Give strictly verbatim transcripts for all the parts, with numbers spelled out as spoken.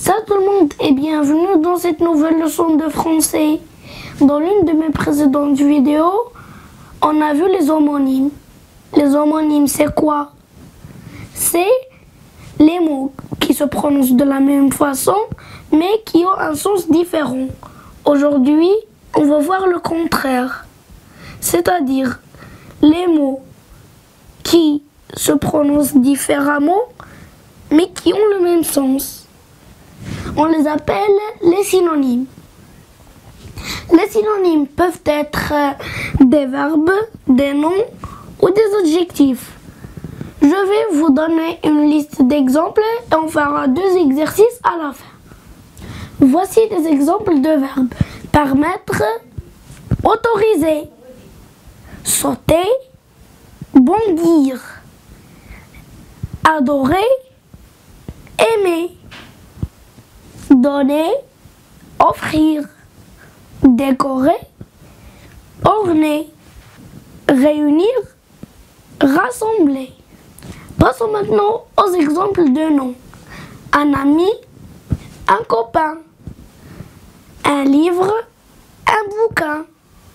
Salut tout le monde et bienvenue dans cette nouvelle leçon de français. Dans l'une de mes précédentes vidéos, on a vu les homonymes. Les homonymes, c'est quoi? C'est les mots qui se prononcent de la même façon, mais qui ont un sens différent. Aujourd'hui, on va voir le contraire. C'est-à-dire les mots qui se prononcent différemment, mais qui ont le même sens. On les appelle les synonymes. Les synonymes peuvent être des verbes, des noms ou des adjectifs. Je vais vous donner une liste d'exemples et on fera deux exercices à la fin. Voici des exemples de verbes. Permettre, autoriser, sauter, bondir, adorer, aimer, donner, offrir, décorer, orner, réunir, rassembler. Passons maintenant aux exemples de noms. Un ami, un copain, un livre, un bouquin,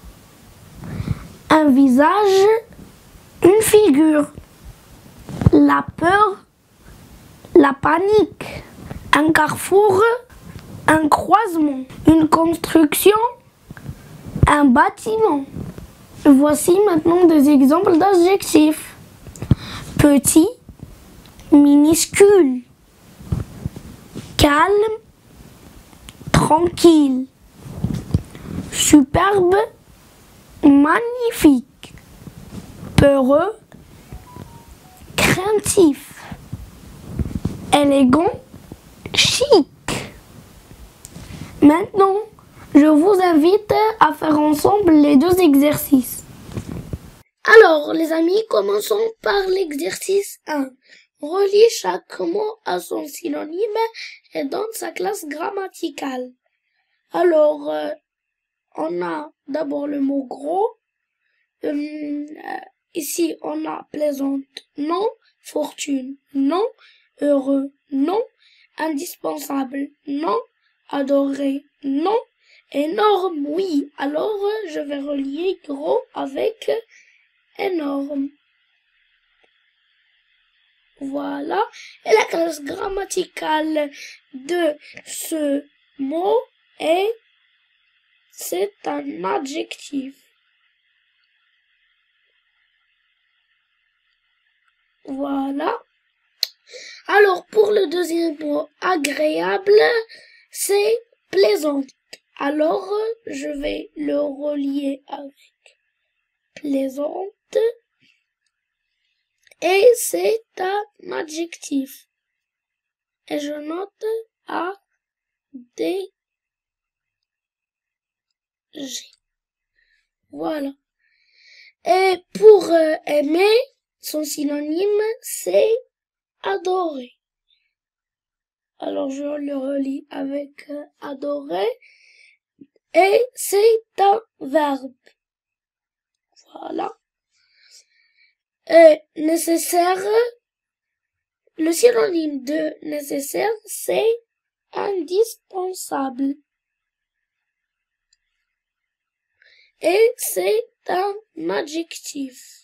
un visage, une figure, la peur, la panique, un carrefour, un croisement, une construction, un bâtiment. Voici maintenant des exemples d'adjectifs. Petit, minuscule, calme, tranquille, superbe, magnifique, peureux, craintif, élégant, chic. Maintenant, je vous invite à faire ensemble les deux exercices. Alors, les amis, commençons par l'exercice un. Relie chaque mot à son synonyme et donne sa classe grammaticale. Alors, euh, on a d'abord le mot gros. Euh, ici, on a plaisante, non. Fortune, non. Heureux, non. Indispensable, non. Adorer, non. Énorme, oui. Alors, je vais relier gros avec énorme. Voilà. Et la classe grammaticale de ce mot est, c'est un adjectif. Voilà. Alors, pour le deuxième mot, agréable, c'est plaisante. Alors, je vais le relier avec plaisante. Et c'est un adjectif. Et je note A, D, G. Voilà. Et pour euh, aimer, son synonyme, c'est adorer. Alors, je le relis avec euh, adorer. Et c'est un verbe. Voilà. Et nécessaire, le synonyme de nécessaire, c'est indispensable. Et c'est un adjectif.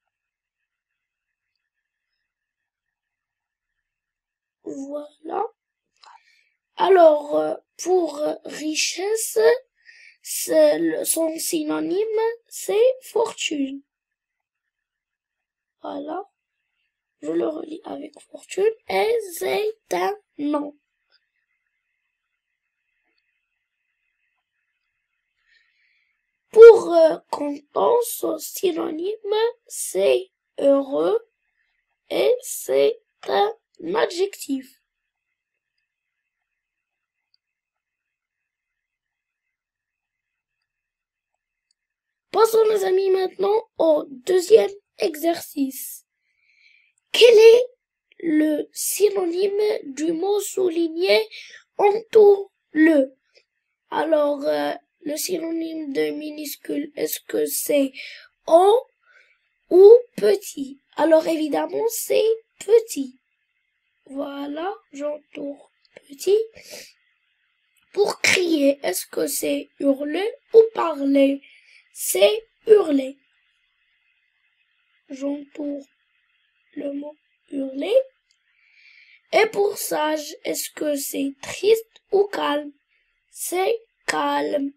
Voilà. Alors, pour richesse, c'est son synonyme, c'est fortune. Voilà. Je le relis avec fortune et c'est un nom. Pour euh, content, son synonyme, c'est heureux et c'est un adjectif. Passons les amis maintenant au deuxième exercice. Quel est le synonyme du mot souligné? Entoure-le. Alors, euh, le synonyme de minuscule, est-ce que c'est en ou petit? Alors évidemment, c'est petit. Voilà, j'entoure petit. Pour crier, est-ce que c'est hurler ou parler? C'est hurler. J'entoure le mot hurler. Et pour sage, est-ce que c'est triste ou calme? C'est calme.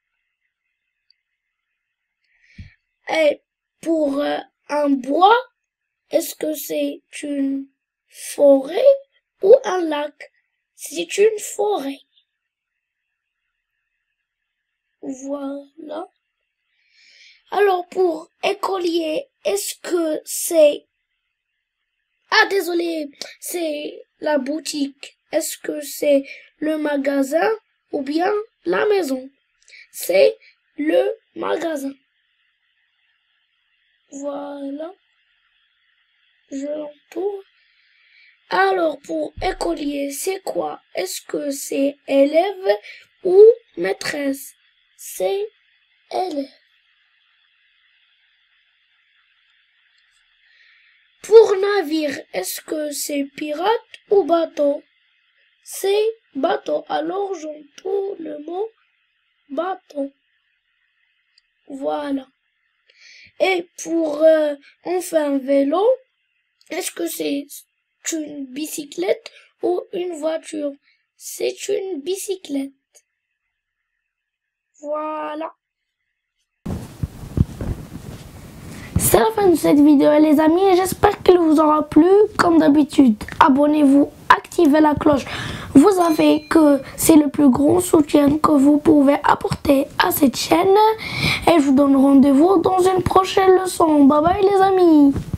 Et pour euh, un bois, est-ce que c'est une forêt ou un lac? C'est une forêt. Voilà. Alors pour écolier, est-ce que c'est... Ah désolé, c'est la boutique. Est-ce que c'est le magasin ou bien la maison? C'est le magasin. Voilà. Je l'entoure. Alors pour écolier, c'est quoi? Est-ce que c'est élève ou maîtresse? C'est élève. Pour navire, est-ce que c'est pirate ou bateau? C'est bateau. Alors j'entoure le mot bateau. Voilà. Et pour euh, enfin vélo, est-ce que c'est une bicyclette ou une voiture? C'est une bicyclette. Voilà. C'est la fin de cette vidéo les amis et j'espère qu'elle vous aura plu. Comme d'habitude, abonnez-vous, activez la cloche. Vous savez que c'est le plus grand soutien que vous pouvez apporter à cette chaîne. Et je vous donne rendez-vous dans une prochaine leçon. Bye bye les amis.